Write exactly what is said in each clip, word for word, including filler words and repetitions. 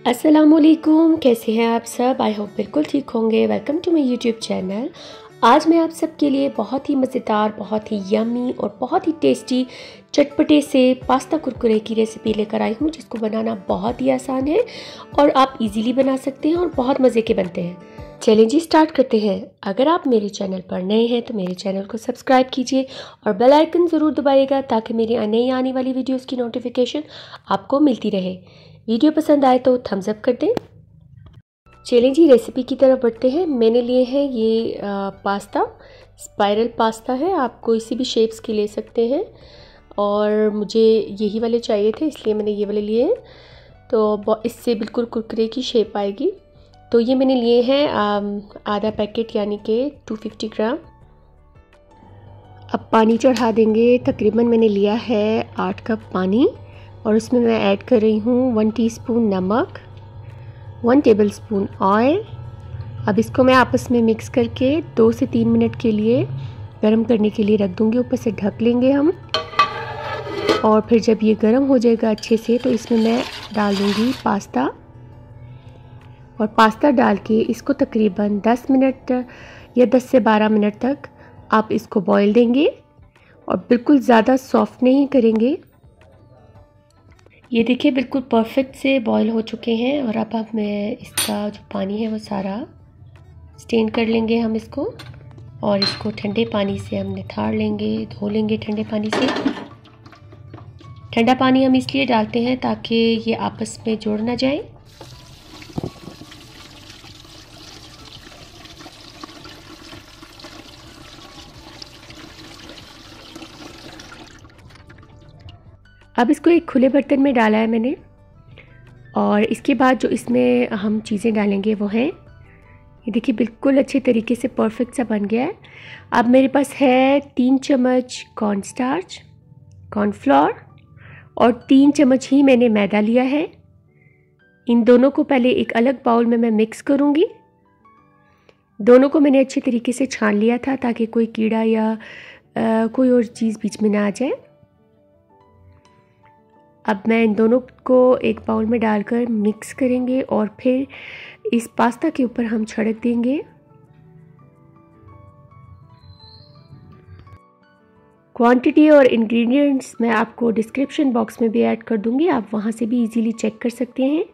अस्सलामुअलैकुम, कैसे हैं आप सब। आई होप बिल्कुल ठीक होंगे। Welcome to my YouTube channel. आज मैं आप सबके लिए बहुत ही मज़ेदार, बहुत ही यम्मी और बहुत ही टेस्टी चटपटे से पास्ता कुरकुरे की रेसिपी लेकर आई हूँ, जिसको बनाना बहुत ही आसान है और आप इजीली बना सकते हैं और बहुत मज़े के बनते हैं। चलें जी, स्टार्ट करते हैं। अगर आप मेरे चैनल पर नए हैं तो मेरे चैनल को सब्सक्राइब कीजिए और बेल आइकन ज़रूर दबाइएगा ताकि मेरी नई आने वाली वीडियोज़ की नोटिफिकेशन आपको मिलती रहे। वीडियो पसंद आए तो थम्स अप कर दें। चलें जी, रेसिपी की तरफ बढ़ते हैं। मैंने लिए हैं ये आ, पास्ता, स्पाइरल पास्ता है, आप कोई सी भी शेप्स के ले सकते हैं और मुझे यही वाले चाहिए थे इसलिए मैंने ये वाले लिए हैं। तो इससे बिल्कुल कुरकुरे की शेप आएगी। तो ये मैंने लिए हैं आधा पैकेट यानी कि दो सौ पचास ग्राम। अब पानी चढ़ा देंगे। तकरीबन मैंने लिया है आठ कप पानी और उसमें मैं ऐड कर रही हूँ वन टीस्पून नमक, वन टेबलस्पून ऑयल। अब इसको मैं आपस में मिक्स करके दो से तीन मिनट के लिए गरम करने के लिए रख दूँगी। ऊपर से ढक लेंगे हम और फिर जब ये गरम हो जाएगा अच्छे से तो इसमें मैं डाल दूँगी पास्ता और पास्ता डाल के इसको तकरीबन दस मिनट या दस से बारह मिनट तक आप इसको बॉईल देंगे और बिल्कुल ज़्यादा सॉफ्ट नहीं करेंगे। ये देखिए बिल्कुल परफेक्ट से बॉईल हो चुके हैं और अब अब मैं इसका जो पानी है वो सारा स्टेन कर लेंगे हम इसको और इसको ठंडे पानी से हम निथार लेंगे, धो लेंगे ठंडे पानी से। ठंडा पानी हम इसलिए डालते हैं ताकि ये आपस में जुड़ ना जाए। अब इसको एक खुले बर्तन में डाला है मैंने और इसके बाद जो इसमें हम चीज़ें डालेंगे वो हैं, ये देखिए बिल्कुल अच्छे तरीके से परफेक्ट सा बन गया है। अब मेरे पास है तीन चम्मच कॉर्नस्टार्च, कॉर्नफ्लोर और तीन चम्मच ही मैंने मैदा लिया है। इन दोनों को पहले एक अलग बाउल में मैं मिक्स करूँगी। दोनों को मैंने अच्छे तरीके से छान लिया था ताकि कोई कीड़ा या आ, कोई और चीज़ बीच में ना आ जाए। अब मैं इन दोनों को एक बाउल में डालकर मिक्स करेंगे और फिर इस पास्ता के ऊपर हम छिड़क देंगे। क्वांटिटी और इंग्रेडिएंट्स मैं आपको डिस्क्रिप्शन बॉक्स में भी ऐड कर दूंगी, आप वहां से भी इजीली चेक कर सकते हैं।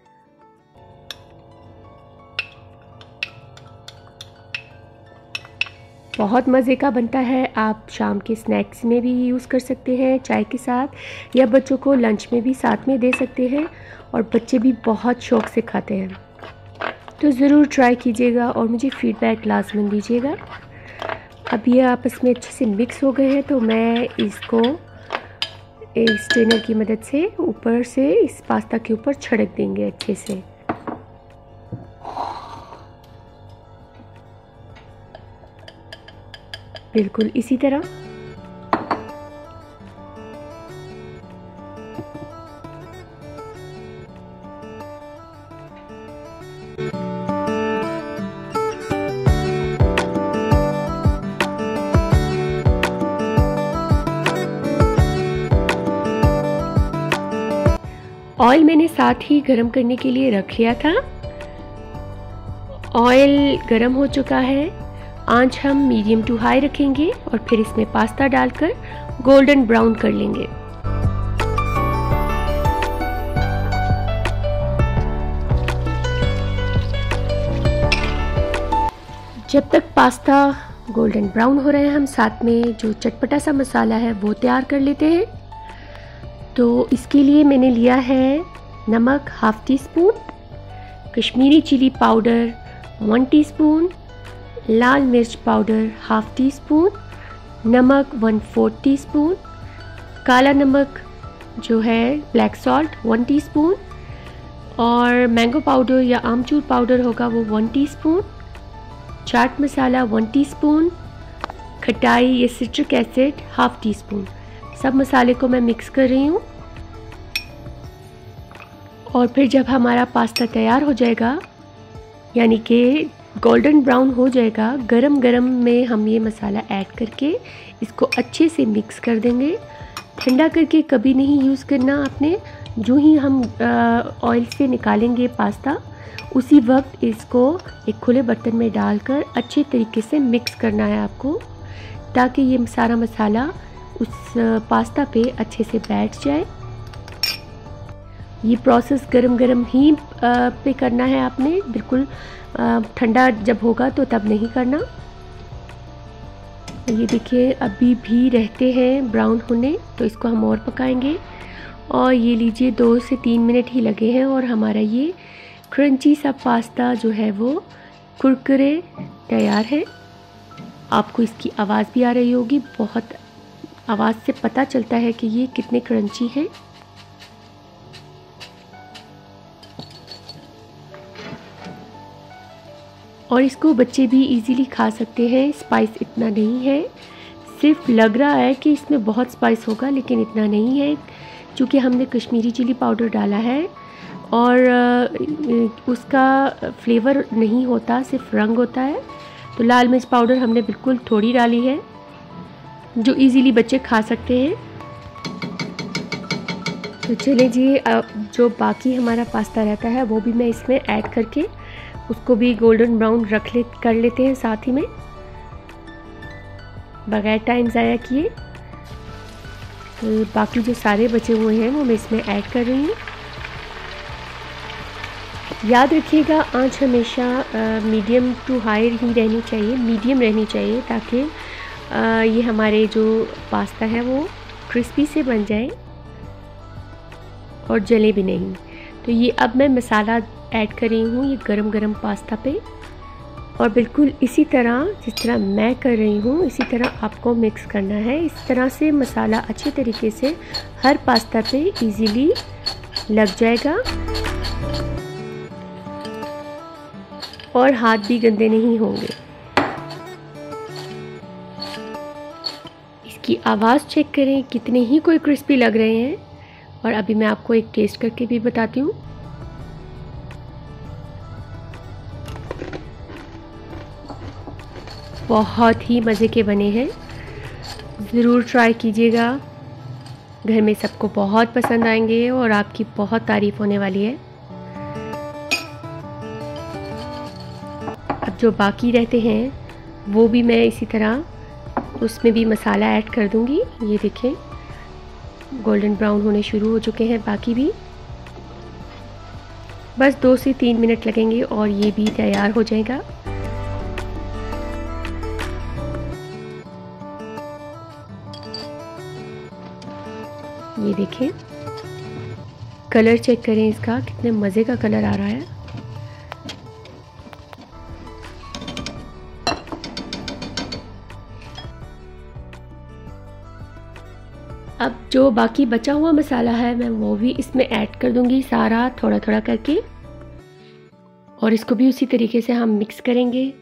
बहुत मज़े का बनता है। आप शाम के स्नैक्स में भी यूज़ कर सकते हैं, चाय के साथ, या बच्चों को लंच में भी साथ में दे सकते हैं और बच्चे भी बहुत शौक़ से खाते हैं। तो ज़रूर ट्राई कीजिएगा और मुझे फ़ीडबैक लाजमन दीजिएगा। अब ये आपस में अच्छे से मिक्स हो गए हैं तो मैं इसको एक स्ट्रेनर की मदद से ऊपर से इस पास्ता के ऊपर छिड़क देंगे अच्छे से। बिल्कुल इसी तरह। ऑयल मैंने साथ ही गरम करने के लिए रख लिया था। ऑयल गरम हो चुका है। आंच हम मीडियम टू हाई रखेंगे और फिर इसमें पास्ता डालकर गोल्डन ब्राउन कर लेंगे। जब तक पास्ता गोल्डन ब्राउन हो रहे हैं हम साथ में जो चटपटा सा मसाला है वो तैयार कर लेते हैं। तो इसके लिए मैंने लिया है नमक half teaspoon, Kashmiri chili powder one teaspoon, लाल मिर्च पाउडर हाफ टी स्पून, नमक वन फोर्थ टी स्पून, काला नमक जो है ब्लैक सॉल्ट वन टीस्पून और मैंगो पाउडर या आमचूर पाउडर होगा वो वन टीस्पून, चाट मसाला वन टीस्पून, खटाई या citric acid half teaspoon. सब मसाले को मैं मिक्स कर रही हूँ और फिर जब हमारा पास्ता तैयार हो जाएगा यानी कि गोल्डन ब्राउन हो जाएगा, गरम गरम में हम ये मसाला ऐड करके इसको अच्छे से मिक्स कर देंगे। ठंडा करके कभी नहीं यूज़ करना आपने, जो ही हम ऑयल से निकालेंगे पास्ता, उसी वक्त इसको एक खुले बर्तन में डालकर अच्छे तरीके से मिक्स करना है आपको, ताकि ये सारा मसाला उस पास्ता पे अच्छे से बैठ जाए। ये प्रोसेस गरम गरम ही पे करना है आपने, बिल्कुल ठंडा जब होगा तो तब नहीं करना। ये देखिए अभी भी रहते हैं ब्राउन होने, तो इसको हम और पकाएंगे। और ये लीजिए दो से तीन मिनट ही लगे हैं और हमारा ये क्रंची सा पास्ता जो है वो कुरकुरे तैयार है। आपको इसकी आवाज़ भी आ रही होगी, बहुत आवाज़ से पता चलता है कि ये कितने क्रंची हैं। और इसको बच्चे भी इजीली खा सकते हैं, स्पाइस इतना नहीं है। सिर्फ लग रहा है कि इसमें बहुत स्पाइस होगा, लेकिन इतना नहीं है, क्योंकि हमने कश्मीरी चिली पाउडर डाला है और उसका फ्लेवर नहीं होता, सिर्फ रंग होता है। तो लाल मिर्च पाउडर हमने बिल्कुल थोड़ी डाली है, जो इजीली बच्चे खा सकते हैं। तो चलिए जी, अब जो बाकी हमारा पास्ता रहता है वो भी मैं इसमें ऐड करके उसको भी गोल्डन ब्राउन रख ले कर लेते हैं साथ ही में, बगैर टाइम ज़ाया किए। तो बाकी जो सारे बचे हुए हैं वो मैं इसमें ऐड कर रही हूँ। याद रखिएगा आंच हमेशा मीडियम टू हाई ही रहनी चाहिए, मीडियम रहनी चाहिए, ताकि आ, ये हमारे जो पास्ता है वो क्रिस्पी से बन जाए और जले भी नहीं। तो ये अब मैं मसाला ऐड कर रही हूँ ये गरम गरम पास्ता पे, और बिल्कुल इसी तरह जिस तरह मैं कर रही हूँ इसी तरह आपको मिक्स करना है। इस तरह से मसाला अच्छे तरीके से हर पास्ता पे इजीली लग जाएगा और हाथ भी गंदे नहीं होंगे। इसकी आवाज़ चेक करें, कितने ही कोई क्रिस्पी लग रहे हैं। और अभी मैं आपको एक टेस्ट करके भी बताती हूँ। बहुत ही मज़े के बने हैं, ज़रूर ट्राई कीजिएगा। घर में सबको बहुत पसंद आएंगे और आपकी बहुत तारीफ़ होने वाली है। अब जो बाकी रहते हैं वो भी मैं इसी तरह उसमें भी मसाला ऐड कर दूंगी। ये देखें गोल्डन ब्राउन होने शुरू हो चुके हैं बाकी भी। बस दो से तीन मिनट लगेंगे और ये भी तैयार हो जाएगा। ये देखें, कलर चेक करें इसका, कितने मज़े का कलर आ रहा है। अब जो बाकी बचा हुआ मसाला है मैं वो भी इसमें ऐड कर दूंगी, सारा थोड़ा थोड़ा करके, और इसको भी उसी तरीके से हम मिक्स करेंगे।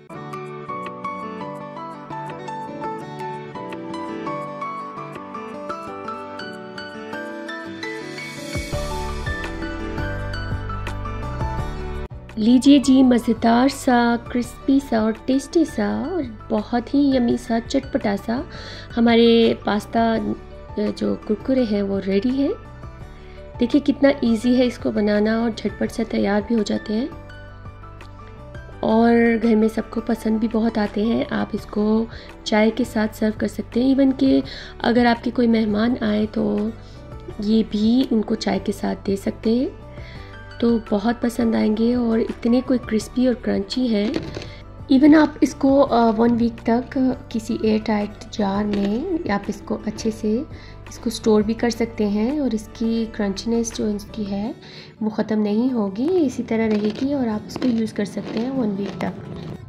लीजिए जी, मज़ेदार सा, क्रिस्पी सा और टेस्टी सा और बहुत ही यमी सा, चटपटा सा हमारे पास्ता जो कुरकुरे हैं वो रेडी है। देखिए कितना इजी है इसको बनाना और झटपट से तैयार भी हो जाते हैं और घर में सबको पसंद भी बहुत आते हैं। आप इसको चाय के साथ सर्व कर सकते हैं, इवन कि अगर आपके कोई मेहमान आए तो ये भी उनको चाय के साथ दे सकते हैं, तो बहुत पसंद आएंगे। और इतने कोई क्रिस्पी और क्रंची हैं, इवन आप इसको वन वीक तक किसी एयर टाइट जार में आप इसको अच्छे से इसको स्टोर भी कर सकते हैं और इसकी क्रंचीनेस जो इसकी है वो ख़त्म नहीं होगी, इसी तरह रहेगी और आप इसको यूज़ कर सकते हैं वन वीक तक।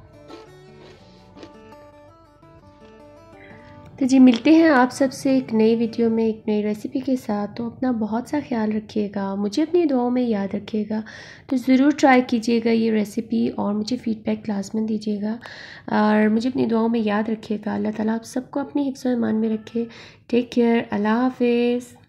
तो जी मिलते हैं आप सबसे एक नई वीडियो में एक नई रेसिपी के साथ। तो अपना बहुत सा ख्याल रखिएगा, मुझे अपनी दुआओं में याद रखिएगा। तो ज़रूर ट्राई कीजिएगा ये रेसिपी और मुझे फ़ीडबैक क्लास में दीजिएगा और मुझे अपनी दुआओं में याद रखिएगा। अल्लाह ताला आप सबको अपनी हिफ्ज़-ओ-ईमान में रखे। टेक केयर, अल्लाह हाफ़िज़।